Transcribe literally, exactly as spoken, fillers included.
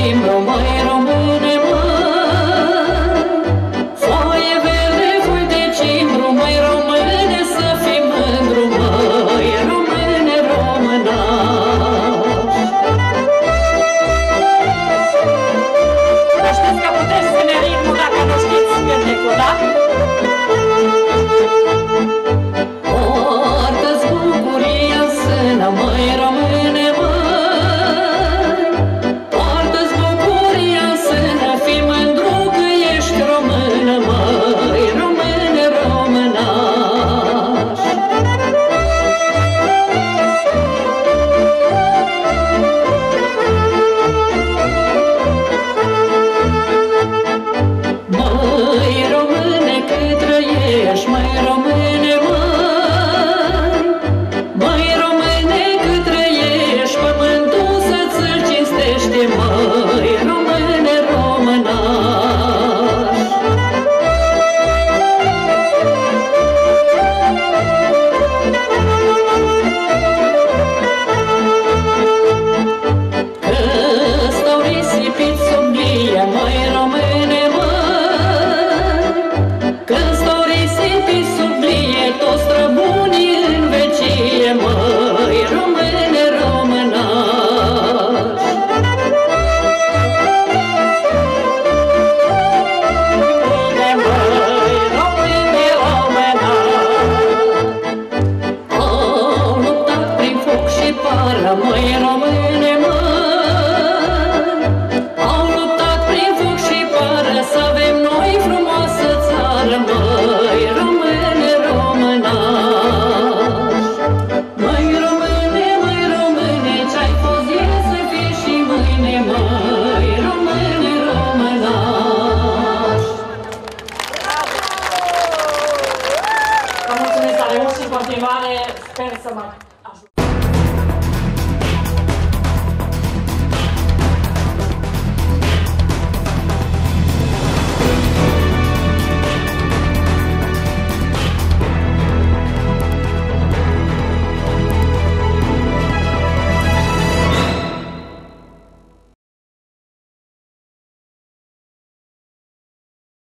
cimbru, măi române, măi. Foaie verde, foi de cimbru, măi române, să fii mândru, măi, române, românași. Să știți că puteți ține ritmul dacă nu știți cântecul, da? Poartă-ți bucuria în sână, măi române, măi. Poartă-ți bucuria în sână, fii mândru că ești română, măi, române, românași. Măi române, cât trăiești, măi române, măi. Măi române, cât trăiești, pământul să-ți-l cinstește, măi, române, românași. Că stau risipiți sub mie, măi române, măi. Că stau risipiți sub mie, toți străbunii în vecie, măi, române, românași. Române, măi, române, românași. Au luptat prin foc și pară, măi române, măi. Au luptat prin foc și pară, să avem noi frumoasă țară, măi, române, românași. Măi române, măi române, ce-ai fost ieri să fie și mâine, măi, române, românași. Vă mulțumesc tare mult și în continuare sper să mă